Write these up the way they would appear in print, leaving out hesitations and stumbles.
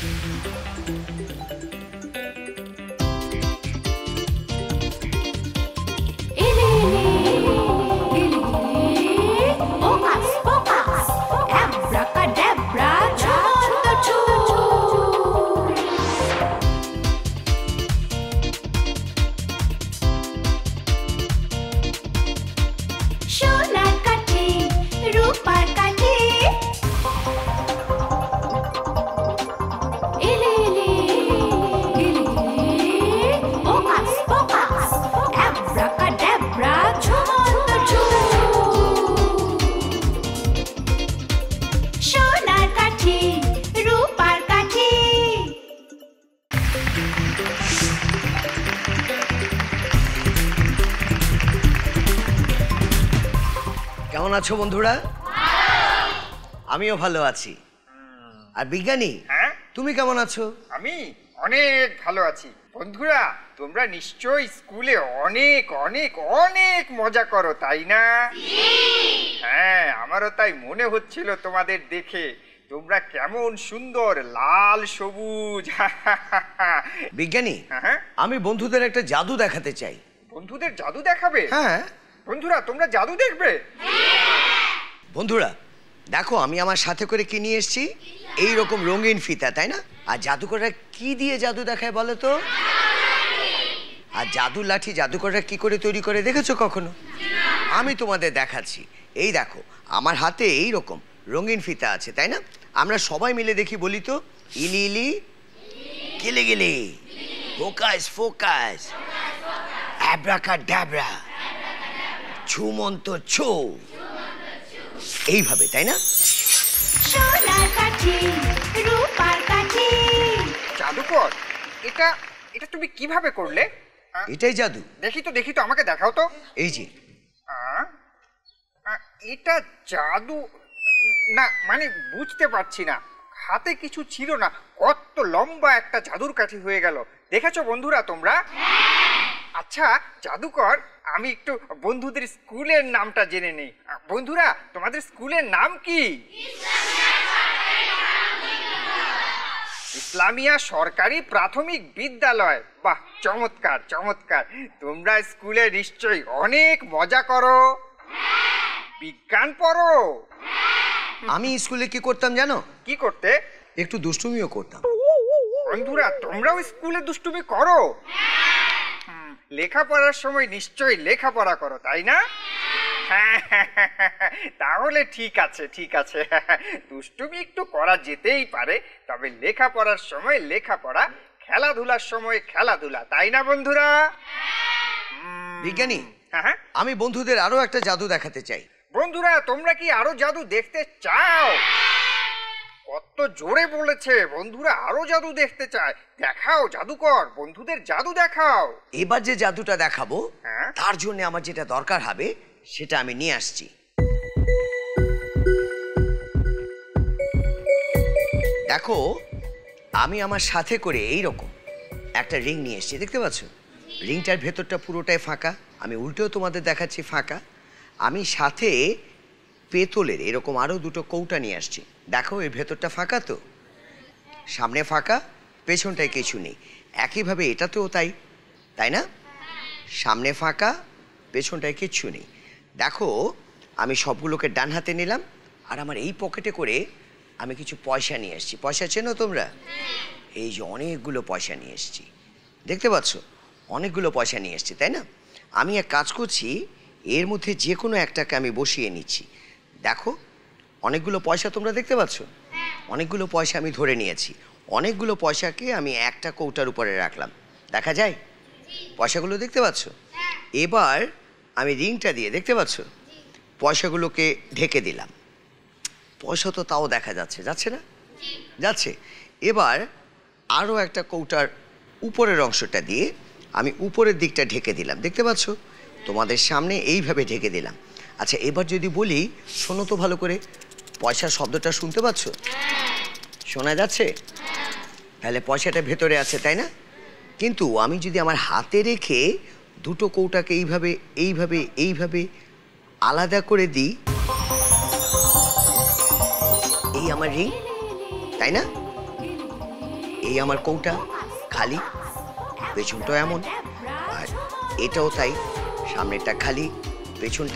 কেমন আছো বন্ধুরা? আমিও ভালো আছি। আর বিজ্ঞানী, তুমি কেমন আছো? আমি অনেক ভালো আছি। বন্ধুরা, তোমরা নিশ্চয়ই স্কুলে অনেক অনেক অনেক মজা করো, তাই না? হ্যাঁ, আমারও তাই মনে হচ্ছিল তোমাদের দেখে। তোমরা কেমন সুন্দর লাল সবুজ। বিজ্ঞানী, আমি বন্ধুদের একটা জাদু দেখাতে চাই। বন্ধুদের জাদু দেখাবে? হ্যাঁ। বন্ধুরা, তোমরা জাদু দেখবে? বন্ধুরা দেখো, আমি আমার সাথে করে কি নিয়ে এসেছি। এইরকম রঙিন ফিতা, তাই না? আর জাদুকররা কি দিয়ে জাদু দেখায় বলো তো? আর জাদুর লাঠি জাদুকররা কি করে তৈরি করে দেখেছো কখনো? আমি তোমাদের দেখাচ্ছি। এই দেখো, আমার হাতে এই রকম রঙিন ফিতা আছে, তাই না? আমরা সবাই মিলে দেখি, বলি তো, ইলি ইলি গিলি গিলি, ফোকাস ফোকাস, অ্যাব্রাকাডাব্রা, ছুমন্ত ছু, এইভাবে, তাই না? জাদুকর, এটা এটা তুমি কিভাবে করলে? এটাই জাদু। দেখি তো, আমাকে দেখাও তো। এই যে এটা জাদু না, মানে বুঝতে পারছি না। হাতে কিছু ছিল না, কত লম্বা একটা জাদুর কাঠি হয়ে গেল। দেখেছো বন্ধুরা তোমরা? আচ্ছা জাদুকর, আমি একটু বন্ধুদের স্কুলের নামটা জেনে নেই। বন্ধুরা, তোমাদের স্কুলের নাম কি? ইসলামিয়া সরকারি প্রাথমিক বিদ্যালয়। বাহ, চমৎকার চমৎকার। তোমরা স্কুলে নিশ্চয়ই অনেক মজা করো, বিজ্ঞান পড়ো। আমি স্কুলে কি করতাম জানো? কি করতে? একটু দুষ্টুমিও করতাম। বন্ধুরা, তোমরাও স্কুলে দুষ্টুমি করো? লেখাপড়ার সময় নিশ্চয়ই লেখাপড়া করো, তাই না? তাহলে ঠিক আছে ঠিক আছে। দুষ্টুমি একটু করা যেতেই পারে, তবে লেখাপড়ার সময় লেখাপড়া, খেলাধুলার সময় খেলাধুলা, তাই না বন্ধুরা? বিজ্ঞানী, আমি বন্ধুদের আরো একটা জাদু দেখাতে চাই। বন্ধুরা, তোমরা কি আরো জাদু দেখতে চাও? কত জোরে বলেছে, বন্ধুরা আরো জাদু দেখতে চায়। দেখাও জাদুকর, বন্ধুদের জাদু দেখাও। এবার যে জাদুটা দেখাবো, তার জন্য আমার যেটা দরকার হবে সেটা আমি নিয়ে আসছি। দেখো, আমি আমার সাথে করে এইরকম একটা রিং নিয়ে এসেছি, দেখতে পাচ্ছ? রিংটার ভেতরটা পুরোটাই ফাঁকা। আমি উল্টেও তোমাদের দেখাচ্ছি ফাঁকা। আমি সাথে পেতলের এরকম আরো দুটো কৌটা নিয়ে আসছি। দেখো, এর ভেতরটা ফাঁকা তো, সামনে ফাঁকা, পেছনটায় কিছু নেই। একইভাবে এটাতেও তাই, তাই না? সামনে ফাঁকা, পেছনটায় কিচ্ছু নেই। দেখো, আমি সবগুলোকে ডান হাতে নিলাম, আর আমার এই পকেটে করে আমি কিছু পয়সা নিয়ে এসেছি। পয়সা চেনো তোমরা? এই যে অনেকগুলো পয়সা নিয়ে এসেছি, দেখতে পাচ্ছ? অনেকগুলো পয়সা নিয়ে এসেছি, তাই না? আমি এক কাজ করছি, এর মধ্যে যে কোনো একটাকে আমি বসিয়ে নিচ্ছি। দেখো, অনেকগুলো পয়সা তোমরা দেখতে পাচ্ছ? অনেকগুলো পয়সা আমি ধরে নিয়েছি। অনেকগুলো পয়সাকে আমি একটা কৌটার উপরে রাখলাম, দেখা যায়? পয়সাগুলো দেখতে পাচ্ছ? এবার আমি রিংটা দিয়ে, দেখতে পাচ্ছ, পয়সাগুলোকে ঢেকে দিলাম। পয়সা তো তাও দেখা যাচ্ছে, যাচ্ছে না? যাচ্ছে। এবার আরও একটা কৌটার উপরের অংশটা দিয়ে আমি উপরের দিকটা ঢেকে দিলাম, দেখতে পাচ্ছ? তোমাদের সামনে এইভাবে ঢেকে দিলাম। আচ্ছা, এবার যদি বলি, শোনো তো ভালো করে, পয়সার শব্দটা শুনতে পাচ্ছ? শোনা যাচ্ছে? তাহলে পয়সাটা ভেতরে আছে, তাই না? কিন্তু আমি যদি আমার হাতে রেখে দুটো কৌটাকে এইভাবে এইভাবে এইভাবে আলাদা করে দিই, এই আমার রিং, তাই না? এই আমার কৌটা খালি, পেছনটাও এমন, আর এটাও তাই, সামনেরটা খালি, পেছনটা।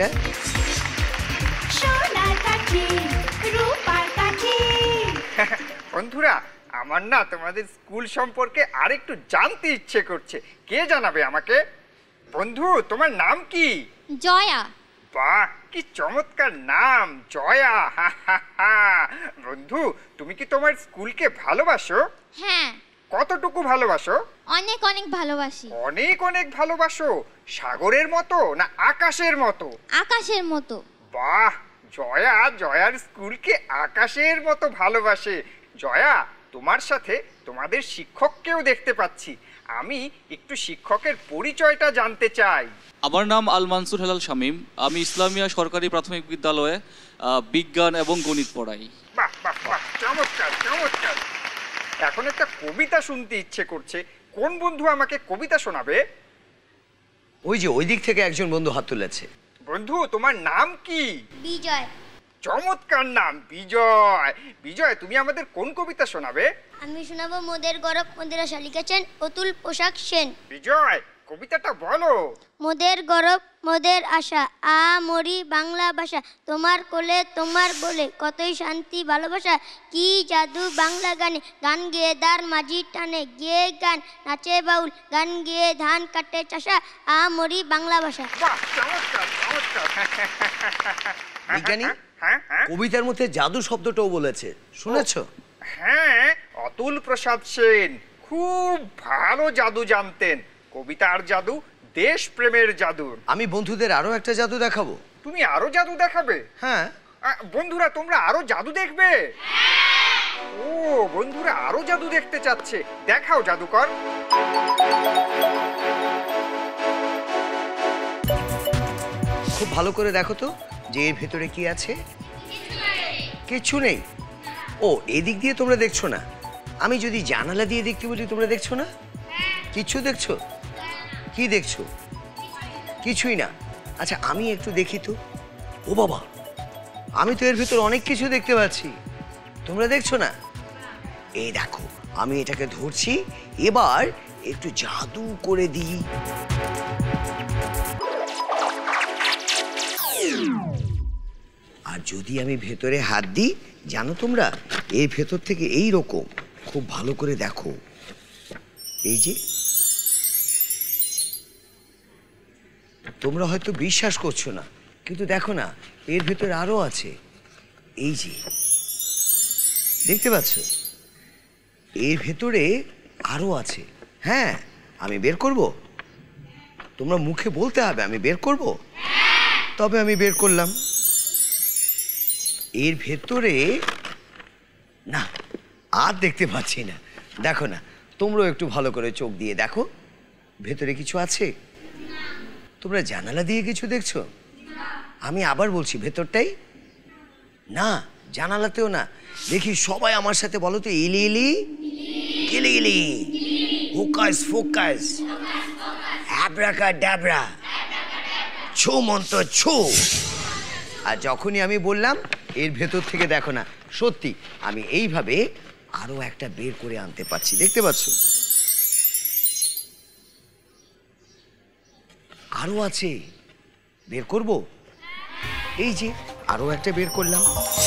বন্ধুরা, আমার না তোমাদের স্কুল সম্পর্কে আরেকটু জানতে ইচ্ছে করছে। কে জানাবে আমাকে? বন্ধু, তোমার নাম কি? জয়া। বাহ, কি চমৎকার নাম, জয়া। বন্ধু, তুমি কি তোমার স্কুলকে ভালোবাসো? হ্যাঁ, কতটুকু ভালোবাসো? অনেক অনেক ভালোবাসি। অনেক অনেক ভালোবাসো? সাগরের মতো না আকাশের মতো? আকাশের মতো। বাহ, জয়া জয়ার স্কুলকে আকাশের মতো ভালোবাসে। জয়া, তোমার সাথে তোমাদের শিক্ষককেও দেখতে পাচ্ছি। আমি একটু শিক্ষকের পরিচয়টা জানতে চাই। আমার নাম আল মানসুর হেলাল শামীম। আমি ইসলামিয়া সরকারি প্রাথমিক বিদ্যালয়ে বিজ্ঞান এবং গণিত পড়াই। বাহ বাহ বাহ, চমৎকার চমৎকার। এখন একটা কবিতা শুনতে ইচ্ছে করছে। কোন বন্ধু আমাকে কবিতা শোনাবে? ওই যে ওই দিক থেকে একজন বন্ধু হাত তুলেছে। বন্ধু, তোমার নাম কি? বিজয়। চমৎকার নাম, বিজয়। বিজয়, তুমি আমাদের কোন কবিতা শোনাবে? আমি শোনাবো মোদের গরব মোদের আশা, লিখেছেন অতুল পোশাক সেন। বিজয়, কবিতাটা বলো। মোদের গরব মোদের আশা, মরি বাংলা ভাষা, তোমার কোলে তোমার বলে কতই শান্তি ভালোবাসা, কি জাদু বাংলা গানে, গান গেয়ে দার মাঝি টানে, গেয়ে গান নাচে বাউল, গান গেয়ে ধান কাটে চাষা, মরি বাংলা ভাষা। বাহ, চমৎকার চমৎকার। বিজ্ঞানী, হ্যাঁ হ্যাঁ কবিতার মধ্যে জাদু শব্দটাও বলেছে, শুনেছো? হ্যাঁ, অতুল প্রসাদ সেন খুব ভালো জাদু জানতেন। কবিতার জাদু, দেশপ্রেমের জাদু। আমি বন্ধুদের আরো একটা জাদু দেখাবো। তুমি আরো জাদু দেখাবে? হ্যাঁ। বন্ধুরা, তোমরা আরো জাদু দেখবে? ও, বন্ধুরা আরো জাদু দেখতে চাচ্ছে। দেখাও জাদুকর। খুব ভালো করে দেখো তো যে এর ভেতরে কি আছে। কিছু নেই। ও, এদিক দিয়ে তোমরা দেখছো না। আমি যদি জানালা দিয়ে দেখতে বলি, তোমরা দেখছো না? কিছু দেখছো? কি দেখছো? কিছুই না। আচ্ছা, আমি একটু দেখি তো। ও বাবা, আমি তো এর ভেতর অনেক কিছু দেখতে পাচ্ছি। তোমরা দেখছো না? এই দেখো, আমি এটাকে ধরছি। এবার একটু জাদু করে দিই। আর যদি আমি ভেতরে হাত দিই, জানো তোমরা, এর ভেতর থেকে এই রকম, খুব ভালো করে দেখো, এই যে, তোমরা হয়তো বিশ্বাস করছো না, কিন্তু দেখো না, এর ভেতরে আরো আছে। এই যে, দেখতে পাচ্ছ? এর ভেতরে আরো আছে। হ্যাঁ, আমি বের করব। তোমরা মুখে বলতে হবে আমি বের করব। তবে আমি বের করলাম। এর ভেতরে না, আর দেখতে পাচ্ছি না। দেখো না, তোমরাও একটু ভালো করে চোখ দিয়ে দেখো, ভেতরে কিছু আছে? তোমরা জানালা দিয়ে কিছু দেখছো? আমি আবার বলছি, ভেতরটাই না, জানালাতেও না। দেখি সবাই আমার সাথে বলো তো, ইলি ইলি গিলি গিলি, হোকাস ফোকাস, অ্যাব্রাকাডাব্রা, ছু মন্ত্র ছু। আর যখনই আমি বললাম এর ভেতর থেকে দেখো না, সত্যি আমি এইভাবে আরো একটা বের করে আনতে পারছি। দেখতে পাচ্ছ? আরো আছে, বের করব। এই যে আরো একটা বের করলাম।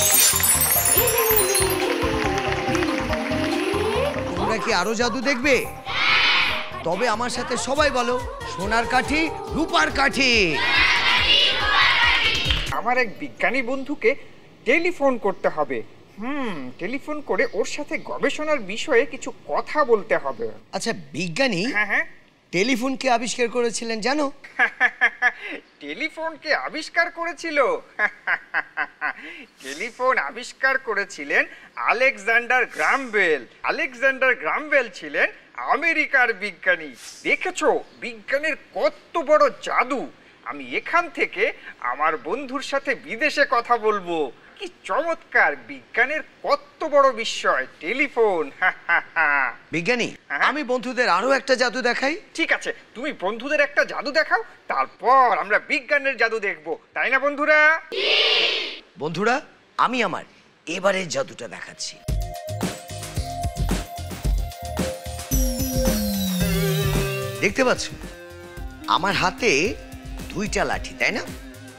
তোমরা কি আরো জাদু দেখবে? তবে আমার সাথে সবাই বলো, সোনার কাঠি, রূপার কাঠি। আমার এক বিজ্ঞানী বন্ধুকে টেলিফোন করতে হবে। টেলিফোন করে ওর সাথে গবেষণার বিষয়ে কিছু কথা বলতে হবে। আচ্ছা বিজ্ঞানী, হ্যাঁ হ্যাঁ, টেলিফোনকে আবিষ্কার করেছিলেন জানো? টেলিফোনকে আবিষ্কার করেছিল? টেলিফোন আবিষ্কার করেছিলেন Alexander Graham Bell. Alexander Graham Bell ছিলেন আমেরিকার বিজ্ঞানী। দেখেছো বিজ্ঞানের কত বড় জাদু। আমি এখান থেকে আমার বন্ধুর সাথে বিদেশে কথা বলবো। কি চমৎকার, বিজ্ঞানের কত বড় বিস্ময় টেলিফোন। বিজ্ঞানী, আমি বন্ধুদের আরো একটা জাদু দেখাই। ঠিক আছে, তুমি বন্ধুদের একটা জাদু দেখাও, তারপর আমরা বিজ্ঞানের জাদু দেখবো, তাই না বন্ধুরা? বন্ধুরা, আমি আমার এবারের জাদুটা দেখাচ্ছি। দেখতে পাচ্ছ আমার হাতে দুইটা লাঠি, তাই না?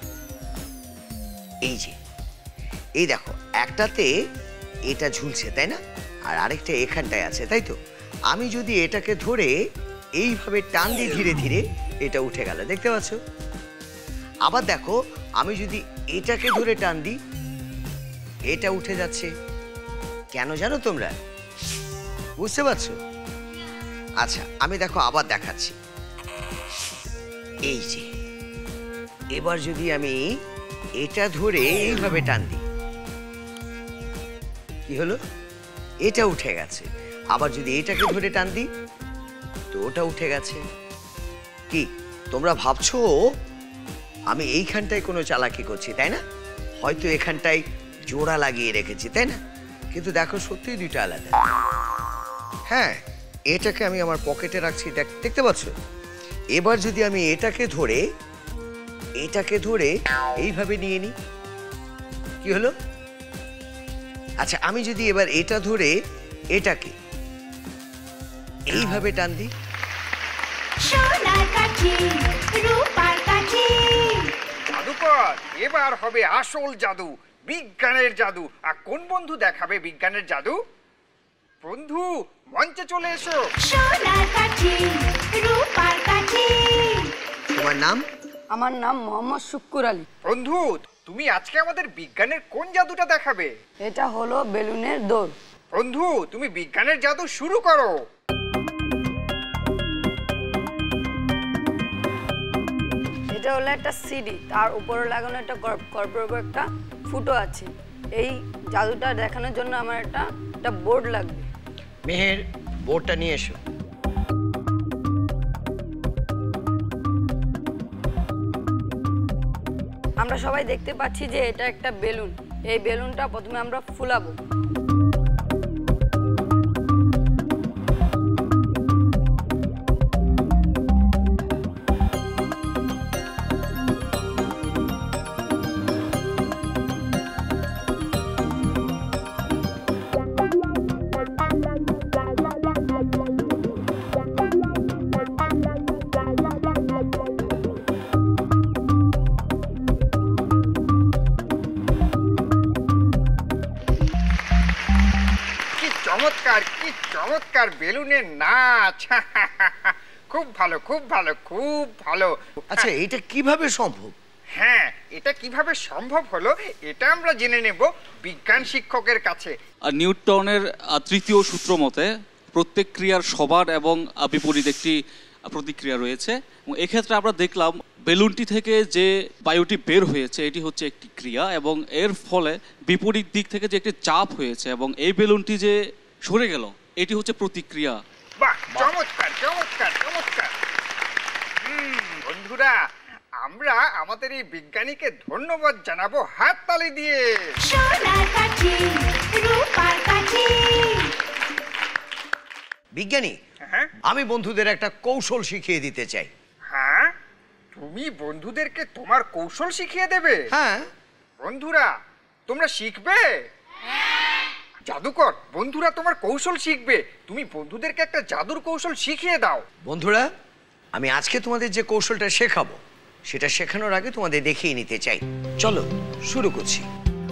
এই যে, এই দেখো, একটাতে এটা ঝুলছে, তাই না? আর আরেকটা এখানটায় আছে, তাই তো? আমি যদি এটাকে ধরে এইভাবে টান দিই ধীরে ধীরে, এটা উঠে গেল, দেখতে পাচ্ছ? আবার দেখো, আমি যদি এটাকে ধরে টান দিই, এটা উঠে যাচ্ছে। কেন জানো তোমরা? বুঝতে পারছো? আচ্ছা, আমি দেখো আবার দেখাচ্ছি। এই যে, এবার যদি আমি এটা ধরে এইভাবে টান দিই, কি হলো? এটা উঠে গেছে। আবার যদি এটাকে ধরে টান দিই, তো ওটা উঠে গেছে। কি তোমরা ভাবছো আমি এইখানটায় কোনো চালাকি করছি, তাই না? হয়তো এখানটায় জোড়া লাগিয়ে রেখেছি, তাই না? কিন্তু দেখো, সত্যিই দুইটা আলাদা। হ্যাঁ, এটাকে আমি আমার পকেটে রাখছি, দেখতে পাচ্ছ? এবার যদি আমি এটাকে ধরে এইভাবে নিয়ে নিই, কি হলো? আচ্ছা, আমি যদি এবার এটা ধরে এটাকে এইভাবে টান দিই, সোনার কাঠি রূপার কাঠি। জাদুকর, এবার হবে আসল জাদু, বিজ্ঞানের জাদু। আর কোন বন্ধু দেখাবে বিজ্ঞানের জাদু? বন্ধু, মঞ্চে চলে এসো। সোনার কাঠি রূপার কাঠি। তোমার নাম? আমার নাম মোহাম্মদ শুক্কুর আলী। বন্ধু, তুমি আজকে আমাদের বিজ্ঞানের কোন জাদুটা দেখাবে? এটা হলো বেলুনের দৌড়। বন্ধু, তুমি বিজ্ঞানের জাদু শুরু করো। এটা হলো একটা সিডি, তার উপরে লাগানো একটা কর্পোরেট একটা ফুটো আছে। এই জাদুটা দেখানোর জন্য আমার একটা বোর্ড লাগবে। মেহের, বোর্ডটা নিয়ে এসো। আমরা সবাই দেখতে পাচ্ছি যে এটা একটা বেলুন। এই বেলুনটা প্রথমে আমরা ফুলাবো। কি চমৎকার বেলুনের নাচ! খুব ভালো, খুব ভালো, খুব ভালো। আচ্ছা, এটা কিভাবে সম্ভব? হ্যাঁ, এটা কিভাবে সম্ভব হলো এটা আমরা জেনে নেব বিজ্ঞান শিক্ষকের কাছে। আর নিউটনের তৃতীয় সূত্র মতে প্রত্যেক ক্রিয়ার সমান এবং বিপরীত একটি প্রতিক্রিয়া রয়েছে। এবং এক্ষেত্রে আমরা দেখলাম বেলুনটি থেকে যে বায়ুটি বের হয়েছে এটি হচ্ছে একটি ক্রিয়া, এবং এর ফলে বিপরীত দিক থেকে যে একটি চাপ হয়েছে এবং এই বেলুনটি যে সরে গেল এটি হচ্ছে প্রতিক্রিয়া। বাহ, চমৎকার চমৎকার চমৎকার। বন্ধুরা, আমরা আমাদের এই বিজ্ঞানীকে ধন্যবাদ জানাবো হাততালি দিয়ে। সোনার কাঠি রূপার কাঠি। বিজ্ঞানী, হ্যাঁ আমি বন্ধুদের একটা কৌশল শিখিয়ে দিতে চাই। হ্যাঁ, তুমি বন্ধুদেরকে তোমার কৌশল শিখিয়ে দেবে? হ্যাঁ। বন্ধুরা, তোমরা শিখবে? জাদুকর, বন্ধুরা তোমার কৌশল শিখবে। তুমি বন্ধুদেরকে একটা জাদুর কৌশল শিখিয়ে দাও। বন্ধুরা, আমি আজকে তোমাদের যে কৌশলটা শেখাবো সেটা শেখানোর আগে তোমাদের দেখিয়ে নিতে চাই। চলো শুরু করছি।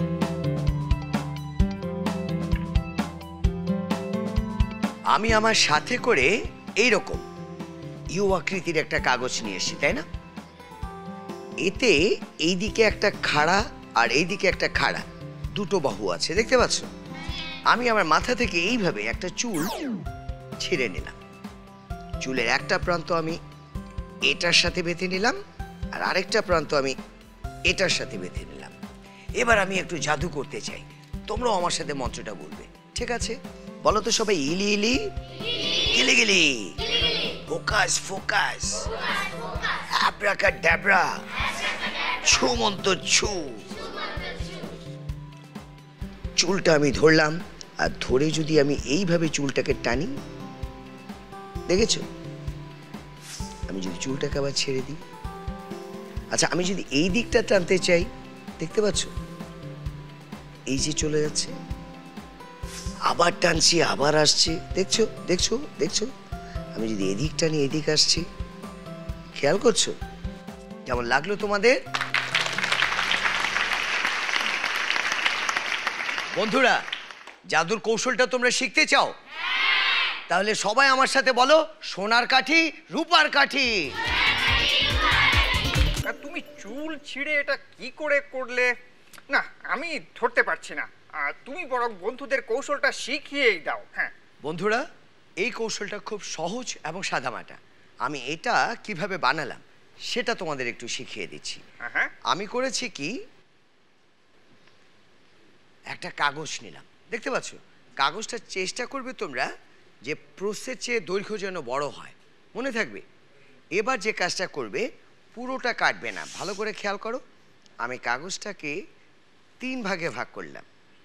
আমি আমার সাথে করে এইরকম ইউ আকৃতির একটা কাগজ নিয়ে এসেছি, তাই না? এতে এইদিকে একটা খাড়া আর এইদিকে একটা খাড়া, দুটো বাহু আছে, দেখতে পাচ্ছ? আমি আমার মাথা থেকে এইভাবে একটা চুল ছিঁড়ে নিলাম। চুলের একটা প্রান্ত আমি এটার সাথে বেঁধে নিলাম, আর আরেকটা প্রান্ত আমি এটার সাথে বেঁধে নিলাম। এবার আমি একটু জাদু করতে চাই, তোমরাও আমার সাথে মন্ত্রটা বলবে, ঠিক আছে? বলো তো সবাই, ইলি ইলি গিলি গিলি, ফোকাস ফোকাস, অ্যাব্রাকাডাব্রা, ছু মন্ত্র ছু। চুলটা আমি ধরলাম, আর ধরে যদি আমি এইভাবে চুলটাকে টানি, দেখেছো? আমি যদি চুলটাকে আবার ছেড়ে দিই, আচ্ছা আমি যদি এই দিকটা টানতে চাই, দেখতে পাচ্ছ? এই যে চলে যাচ্ছে, আবার টানছি, আবার আসছে, দেখছো দেখছো দেখছো? আমি যদি এদিকটা নিয়ে এদিক আসছি, খেয়াল করছো কেমন লাগলো তোমাদের? বন্ধুরা, জাদুর কৌশলটা তোমরা শিখতে চাও? তাহলে সবাই আমার সাথে বলো, সোনার কাঠি রূপার কাঠি। আর তুমি চুল ছিঁড়ে এটা কি করে করলে? না, আমি ধরতে পারছি না। তুমি বরং বন্ধুদের কৌশলটা শিখিয়েই দাও। হ্যাঁ বন্ধুরা, এই কৌশলটা খুব সহজ এবং সাদামাটা। আমি এটা কিভাবে বানালাম সেটা তোমাদের একটু শিখিয়ে দিচ্ছি। হ্যাঁ আমি করেছি কি, একটা কাগজ নিলাম, দেখতে পাচ্ছ? কাগজটা চেষ্টা করবে তোমরা যে প্রস্থের চেয়ে দৈর্ঘ্য যেন বড় হয়, মনে থাকবে। এবার যে কাজটা করবে, পুরোটা কাটবে না, ভালো করে খেয়াল করো। আমি কাগজটাকে 3 ভাগে ভাগ করলাম,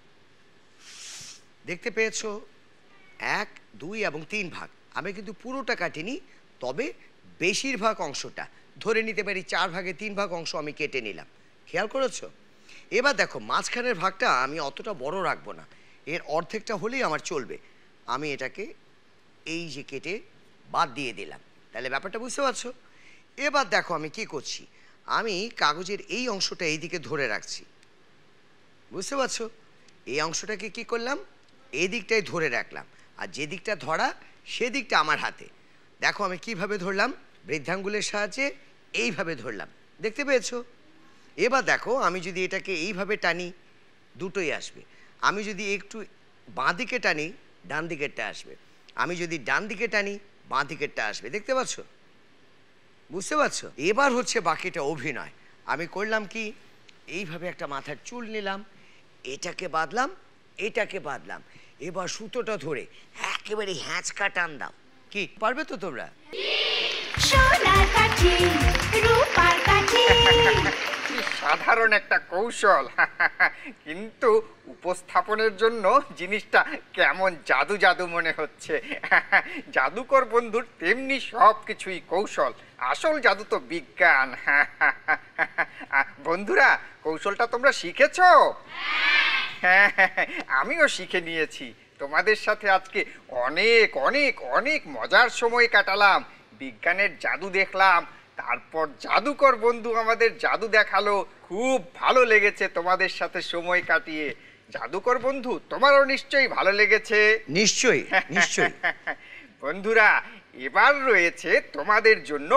দেখতে পেয়েছো? 1, 2 এবং 3 ভাগ। আমি কিন্তু পুরোটা কাটিনি, তবে বেশিরভাগ অংশটা, ধরে নিতে পারি 4 ভাগে 3 ভাগ অংশ আমি কেটে নিলাম। খেয়াল করেছো? এবার দেখো, মাঝখানের ভাগটা আমি অতটা বড় রাখবো না, এর অর্ধেকটা হলেই আমার চলবে। আমি এটাকে এই যে কেটে বাদ দিয়ে দিলাম। তাহলে ব্যাপারটা বুঝতে পারছো? এবার দেখো আমি কি করছি, আমি কাগজের এই অংশটা এই দিকে ধরে রাখছি, বুঝতে পারছো? এই অংশটাকে কি করলাম, এই দিকটাই ধরে রাখলাম, আর যে দিকটা ধরা সেদিকটা আমার হাতে। দেখো আমি কিভাবে ধরলাম, বৃদ্ধাঙ্গুলের সাহায্যে এইভাবে ধরলাম, দেখতে পেয়েছো? এবার দেখো, আমি যদি এটাকে এইভাবে টানি, দুটোই আসবে। আমি যদি একটু বাঁ দিকে টানি, ডান দিকেরটা আসবে। আমি যদি ডান দিকে টানি, বাঁ দিকেরটা আসবে, দেখতে পাচ্ছ? বুঝতে পারছো? এবার হচ্ছে বাকিটা অভিনয়। আমি করলাম কি, এইভাবে একটা মাথার চুল নিলাম, এটাকে বাঁধলাম, এটাকে বাঁধলাম। এবার সুতোটা ধরে একেবারে হ্যাঁচকা টান দাও। কি পারবে তো তোমরা? সোনার কাঠি রূপার কাঠি কি সাধারণ একটা কৌশল, কিন্তু উপস্থাপনের জন্য জিনিসটা কেমন জাদু জাদু মনে হচ্ছে। জাদুকর বন্ধুর তেমনি সব কিছুই কৌশল, আসল জাদু তো বিজ্ঞান। বন্ধুরা, কৌশলটা তোমরা শিখেছো? হ্যাঁ, আমিও শিখে নিয়েছি। তোমাদের সাথে আজকে অনেক অনেক অনেক মজার সময় কাটালাম, বিজ্ঞানের জাদু দেখলাম, তারপর জাদুকর বন্ধু আমাদের জাদু দেখালো। খুব ভালো লেগেছে তোমাদের সাথে সময় কাটিয়ে। জাদুকর বন্ধু, তোমারও নিশ্চয়ই ভালো লেগেছে। নিশ্চয়ই, নিশ্চয়ই। বন্ধুরা, এবার রয়েছে তোমাদের জন্য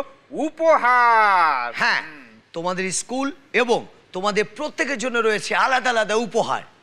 উপহার। হ্যাঁ, তোমাদের স্কুল এবং তোমাদের প্রত্যেকের জন্য রয়েছে আলাদা আলাদা উপহার।